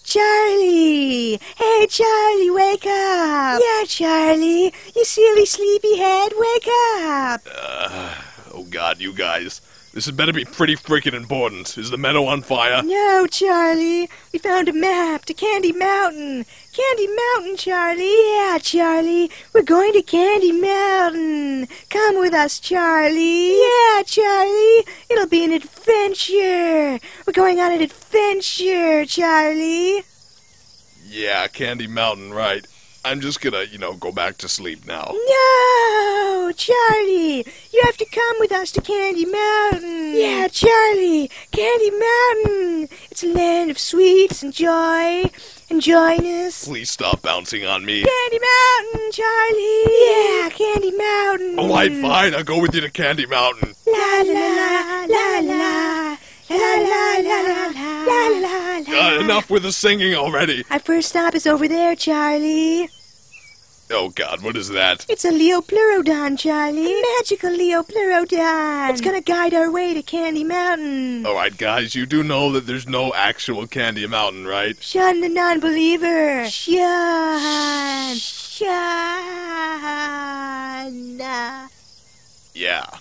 Charlie! Hey, Charlie, wake up! Yeah, Charlie, you silly sleepyhead, wake up! Oh god, you guys. This had better be pretty freaking important. Is the meadow on fire? No, Charlie. We found a map to Candy Mountain. Candy Mountain, Charlie. Yeah, Charlie. We're going to Candy Mountain. Come with us, Charlie. Yeah, Charlie. It'll be an adventure. We're going on an adventure, Charlie. Yeah, Candy Mountain, right. I'm just gonna, go back to sleep now. No, Charlie. You have to come with us to Candy Mountain. Yeah, Charlie. Candy Mountain. It's a land of sweets and joy and joyness. Please stop bouncing on me. Candy Mountain, Charlie. Yeah, Candy Mountain. Alright, fine. I'll go with you to Candy Mountain. La la la la. La la la la la la la. Enough with the singing already. Our first stop is over there, Charlie. Oh god, what is that? It's a Leopleurodon, Charlie. A magical Leopleurodon. It's gonna guide our way to Candy Mountain. Alright guys, you do know that there's no actual Candy Mountain, right? Shun the non-believer. Shun. Shun. Yeah.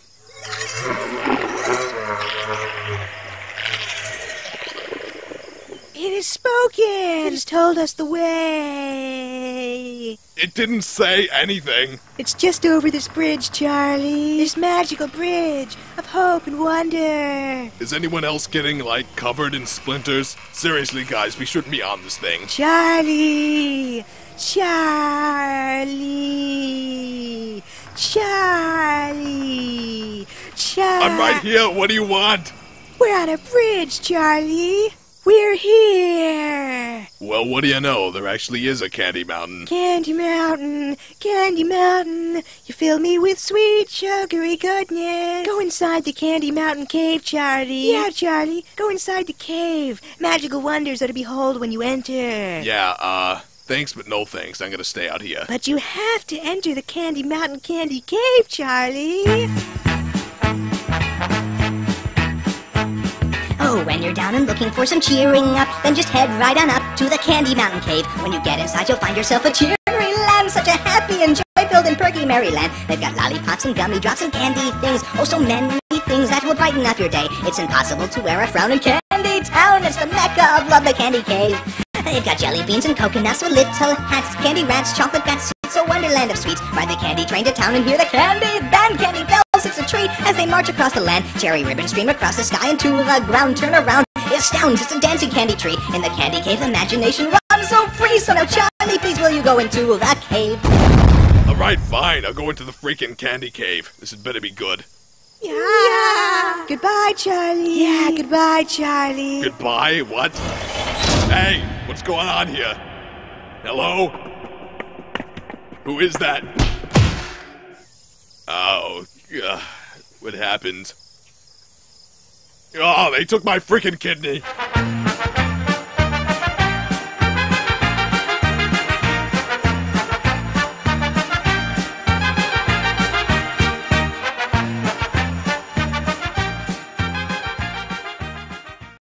It has spoken. It has told us the way. It didn't say anything. It's just over this bridge, Charlie. This magical bridge of hope and wonder. Is anyone else getting, covered in splinters? Seriously, guys, we shouldn't be on this thing. Charlie! Charlie! Charlie! I'm right here. What do you want? We're on a bridge, Charlie. We're here! Well, what do you know? There actually is a Candy Mountain. Candy Mountain, Candy Mountain, you fill me with sweet, sugary goodness. Go inside the Candy Mountain cave, Charlie. Yeah, Charlie, go inside the cave. Magical wonders are to behold when you enter. Yeah, thanks but no thanks. I'm gonna stay out here. But you have to enter the Candy Mountain Candy Cave, Charlie. Oh, when you're down and looking for some cheering up, then just head right on up to the Candy Mountain Cave. When you get inside, you'll find yourself a cheery land, such a happy and joy-filled and perky Maryland. They've got lollipops and gummy drops and candy things, oh, so many things that will brighten up your day. It's impossible to wear a frown in Candy Town. It's the mecca of love, the Candy Cave. They've got jelly beans and coconuts with little hats, candy rats, chocolate bats. It's a wonderland of sweets. Ride the candy train to town and hear the candy band. Candy bells, it's a treat as they march across the land. Cherry ribbons stream across the sky and to the ground. Turn around, it astounds, it's a dancing candy tree. In the candy cave, imagination runs so free. So now, Charlie, please will you go into the cave? Alright, fine. I'll go into the freaking candy cave. This had better be good. Yeah. Goodbye, Charlie. Yeah, goodbye, Charlie. Goodbye? What? Hey, what's going on here? Hello? Who is that? Oh, what happened? Oh, they took my freaking kidney.